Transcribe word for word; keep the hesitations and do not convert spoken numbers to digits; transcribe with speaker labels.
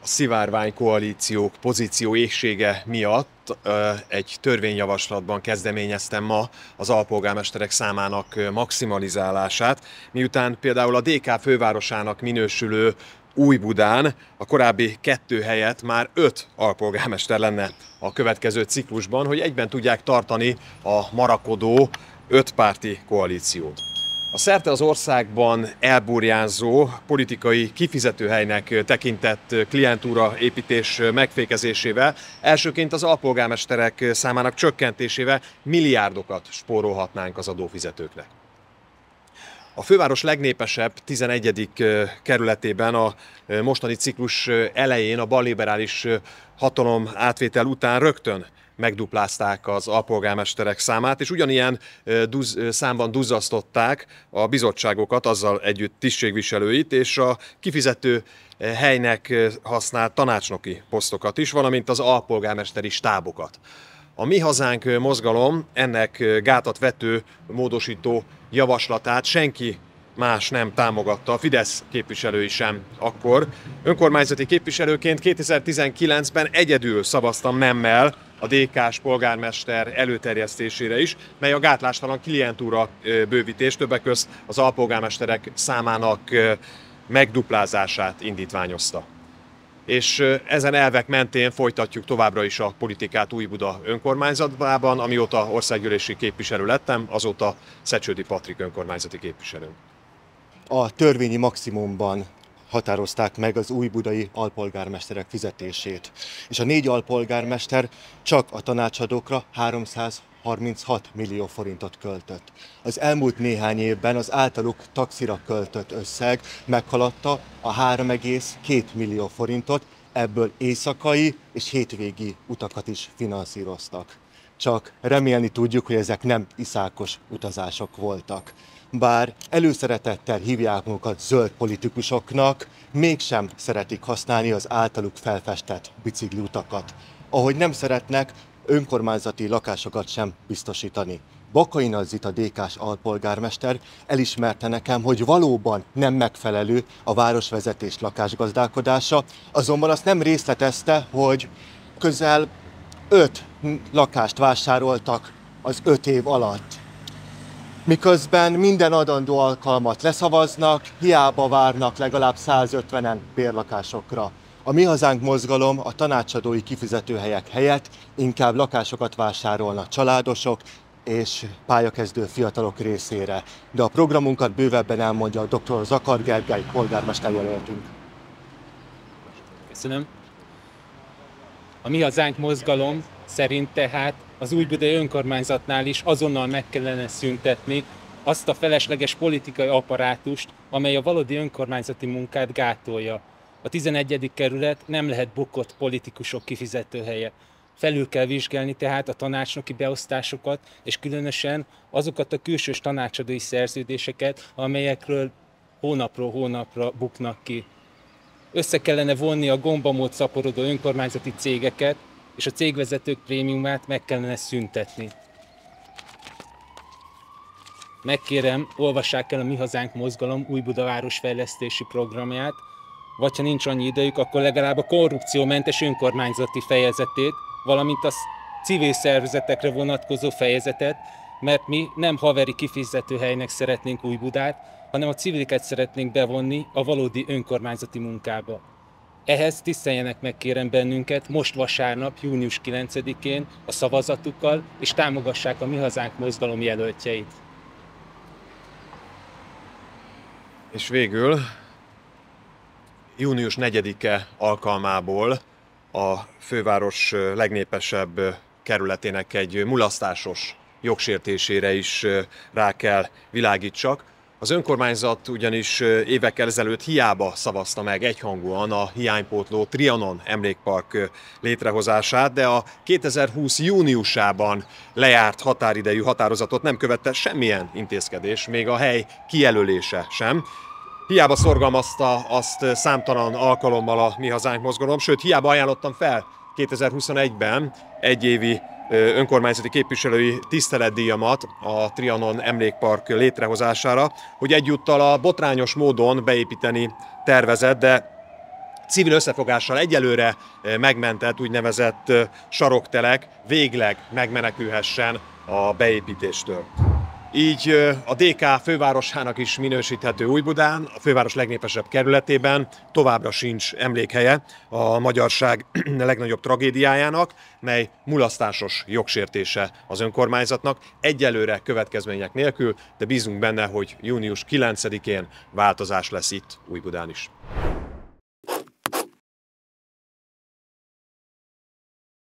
Speaker 1: szivárvány koalíciók pozíció éhsége miatt egy törvényjavaslatban kezdeményeztem ma az alpolgármesterek számának maximalizálását, miután például a dé ká fővárosának minősülő Újbudán a korábbi kettő helyett már öt alpolgármester lenne a következő ciklusban, hogy egyben tudják tartani a marakodó ötpárti koalíciót. A szerte az országban elburjánzó, politikai kifizetőhelynek tekintett klientúra építés megfékezésével, elsőként az alpolgármesterek számának csökkentésével milliárdokat spórolhatnánk az adófizetőknek. A főváros legnépesebb tizenegyedik kerületében a mostani ciklus elején a balliberális hatalom átvétel után rögtön megduplázták az alpolgármesterek számát, és ugyanilyen duz, számban duzzasztották a bizottságokat, azzal együtt tisztségviselőit, és a kifizető helynek használt tanácsnoki posztokat is, valamint az alpolgármesteri stábokat. A Mi Hazánk mozgalom ennek gátat vető módosító javaslatát senki más nem támogatta, a Fidesz képviselői sem akkor. Önkormányzati képviselőként kétezer-tizenkilencben egyedül szavaztam nemmel a dé ká-s polgármester előterjesztésére is, mely a gátlástalan klientúra bővítés, többek közt az alpolgármesterek számának megduplázását indítványozta. És ezen elvek mentén folytatjuk továbbra is a politikát Újbuda önkormányzatában, amióta országgyűlési képviselő lettem, azóta Szecsődi Patrik önkormányzati képviselő.
Speaker 2: A törvényi maximumban határozták meg az újbudai alpolgármesterek fizetését, és a négy alpolgármester csak a tanácsadókra háromszázharminchat millió forintot költött. Az elmúlt néhány évben az általuk taxira költött összeg meghaladta a három egész két millió forintot, ebből éjszakai és hétvégi utakat is finanszíroztak. Csak remélni tudjuk, hogy ezek nem iszákos utazások voltak. Bár előszeretettel hívják magukat zöld politikusoknak, mégsem szeretik használni az általuk felfestett bicikliutakat. Ahogy nem szeretnek önkormányzati lakásokat sem biztosítani. Bakai Nagy Zita dé ká-s alpolgármester elismerte nekem, hogy valóban nem megfelelő a városvezetés lakásgazdálkodása, azonban azt nem részletezte, hogy közel öt lakást vásároltak az öt év alatt. Miközben minden adandó alkalmat leszavaznak, hiába várnak legalább százötvenen bérlakásokra. A Mi Hazánk mozgalom a tanácsadói kifizetőhelyek helyett inkább lakásokat vásárolnak családosok és pályakezdő fiatalok részére. De a programunkat bővebben elmondja a doktor Zakar Gergely polgármester jelöltünk.
Speaker 3: Köszönöm. A Mi Hazánk mozgalom szerint tehát az újbudai önkormányzatnál is azonnal meg kellene szüntetni azt a felesleges politikai apparátust, amely a valódi önkormányzati munkát gátolja. A tizenegyedik kerület nem lehet bukott politikusok kifizetőhelye. Felül kell vizsgálni tehát a tanácsnoki beosztásokat, és különösen azokat a külsős tanácsadói szerződéseket, amelyekről hónapról hónapra buknak ki. Össze kellene vonni a gombamód szaporodó önkormányzati cégeket, és a cégvezetők prémiumát meg kellene szüntetni. Megkérem, olvassák el a Mi Hazánk mozgalom Újbuda városfejlesztési programját, vagy ha nincs annyi idejük, akkor legalább a korrupciómentes önkormányzati fejezetét, valamint a civil szervezetekre vonatkozó fejezetet, mert mi nem haveri kifizetőhelynek szeretnénk Újbudát, hanem a civiliket szeretnénk bevonni a valódi önkormányzati munkába. Ehhez tiszteljenek meg, kérem, bennünket most vasárnap, június kilencedikén a szavazatukkal, és támogassák a Mi Hazánk mozgalom jelöltjeit.
Speaker 1: És végül június negyedike alkalmából a főváros legnépesebb kerületének egy mulasztásos jogsértésére is rá kell világítsak. Az önkormányzat ugyanis évekkel ezelőtt hiába szavazta meg egyhangúan a hiánypótló Trianon emlékpark létrehozását, de a kétezer-húsz júniusában lejárt határidejű határozatot nem követte semmilyen intézkedés, még a hely kijelölése sem. Hiába szorgalmazta azt számtalan alkalommal a Mi Hazánk mozgalom, sőt hiába ajánlottam fel kétezer-huszonegyben egyévi önkormányzati képviselői tiszteletdíjamat a Trianon emlékpark létrehozására, hogy egyúttal a botrányos módon beépíteni tervezett, de civil összefogással egyelőre megmentett úgynevezett saroktelek végleg megmenekülhessen a beépítéstől. Így a dé ká fővárosának is minősíthető Újbudán, a főváros legnépesebb kerületében továbbra sincs emlékhelye a magyarság legnagyobb tragédiájának, mely mulasztásos jogsértése az önkormányzatnak, egyelőre következmények nélkül, de bízunk benne, hogy június kilencedikén változás lesz itt Újbudán is.